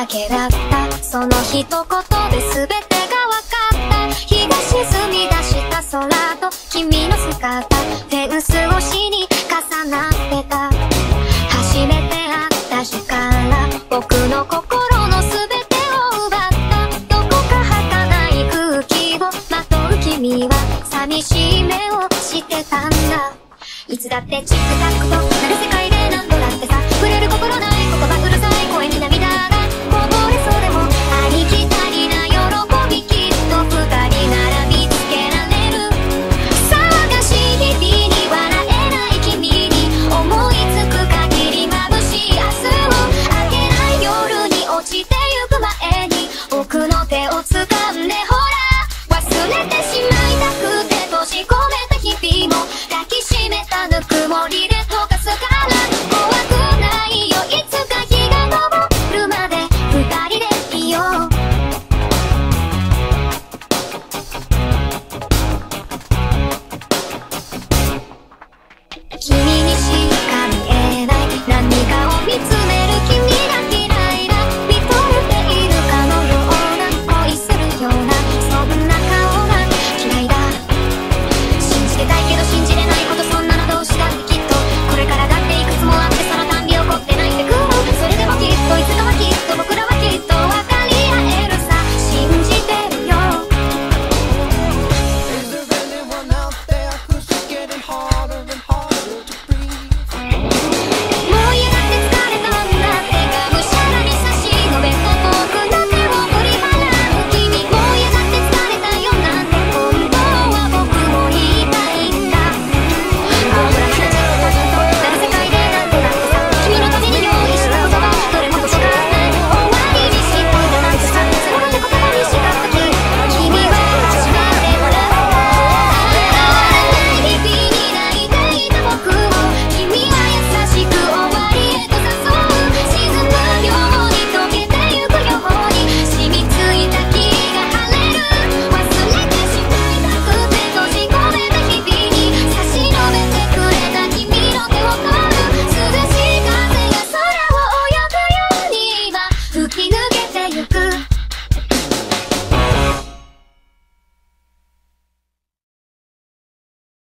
けだった。その一言で全てが分かった。日が沈み出した空と君の姿、フェンス越しに重なってた。初めて会った日から僕の心の全てを奪った。どこか儚い空気をまとう君は寂しい目をしてたんだ。いつだってチクタクと鳴る